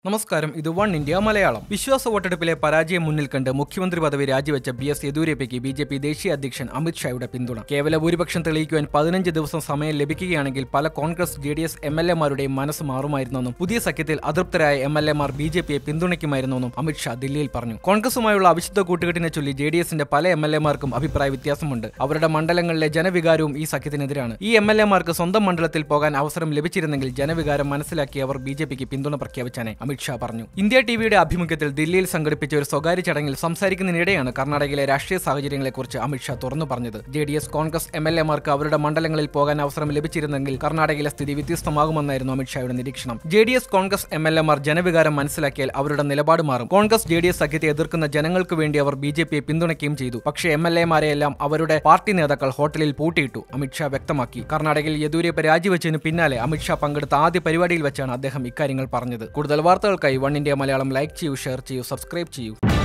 നമസ്കാരം, ഇത് one India Malayalam. വിശ്വാസ വോട്ടെടുപ്പിലെ പരാജയം മുന്നിൽ കണ്ട് മുഖ്യമന്ത്രി പദവി രാജിവെച്ച BS യെദ്യൂരപ്പയ്ക്ക് BJP ദേശീയ അധ്യക്ഷൻ അമിത് ഷായുടെ പിന്തുണ. കേവല ഭൂരിപക്ഷം തെളിയിക്കുവാൻ 15 ദിവസം സമയം ലഭിക്കുകയാണെങ്കിൽ പല കോൺഗ്രസ് JDS MLA-മാരുടെയും മനസ്സ് മാറുമായിരുന്നെന്നും പുതിയ സഖ്യത്തിൽ അതൃപ്തരായ MLA-മാർ BJP-യെ പിന്തുണയ്ക്കുമായിരുന്നെന്നും അമിത് ഷാ ദില്ലിയിൽ പറഞ്ഞു. കോൺഗ്രസുമായുള്ള അവിശുദ്ധ കൂട്ടുകെട്ടിനെ ചൊല്ലി JDS-ന്റെ പല MLA-മാർക്കും അഭിപ്രായ വ്യത്യാസമുണ്ട്. അവരുടെ മണ്ഡലങ്ങളിലെ ജനവികാരവും ഈ സഖ്യത്തിനെതിരാണ്. ഈ MLA-മാർക്ക് സ്വന്തം മണ്ഡലത്തിൽ പോകാൻ അവസരം ലഭിച്ചിരുന്നെങ്കിൽ ജനവികാരം മനസ്സിലാക്കി അവർ BJP-ക്ക് പിന്തുണ പ്രഖ്യാപിച്ചാണ് അമിത് ഷാ പറഞ്ഞു. ഇന്ത്യ ടിവിയുടെ ആഭിമുഖ്യത്തിൽ ദില്ലിയിൽ സംഘടിപ്പിച്ച ഒരു സ്വകാര്യ ചടങ്ങിൽ സംസാരിക്കുന്നതിനിടെയാണ് കർണാടകയിലെ രാഷ്ട്രീയ സാഹചര്യങ്ങളെക്കുറിച്ച് അമിത് ഷാ തുറന്നു പറഞ്ഞത്. JDS കോൺഗ്രസ് MLA-മാർക്ക് അവരുടെ മണ്ഡലങ്ങളിൽ പോകാൻ അവസരം ലഭിച്ചിരുന്നെങ്കിൽ കർണാടകയിലെ സ്ഥിതി വ്യത്യസ്തമാകുമെന്നായിരുന്നു അമിത് ഷായുടെ നിരീക്ഷണം. JDS കോൺഗ്രസ് MLA-മാർ ജനവികാരം മനസ്സിലാക്കിയാൽ അവരുടെ നിലപാട് മാറും. കോൺഗ്രസ് JDS സഖ്യത്തെ എതിർക്കുന്ന ജനങ്ങൾക്ക് വേണ്ടി അവർ BJP-യെ പിന്തുണയ്ക്കുകയും ചെയ്തു. പക്ഷേ MLA-മാരെയെല്ലാം അവരുടെ പാർട്ടി നേതാക്കൾ ഹോട്ടലിൽ പൂട്ടിയിട്ടു, അമിത് ഷാ വ്യക്തമാക്കി. കർണാടകയിൽ യെദ്യൂരപ്പ രാജിവെച്ചതിനു പിന്നാലെ അമിത് ഷാ പങ്കെടുത്ത ആദ്യ പരിപാടിയിൽ വെച്ചാണ് അദ്ദേഹം ഇക്കാര്യങ്ങൾ പറഞ്ഞത്. കൂടുതൽ വാർത്തകൾക്കായി വൺ ഇന്ത്യ മലയാളം ലൈക്ക് ചെയ്യൂ, ഷെയർ ചെയ്യൂ, സബ്സ്ക്രൈബ് ചെയ്യൂ.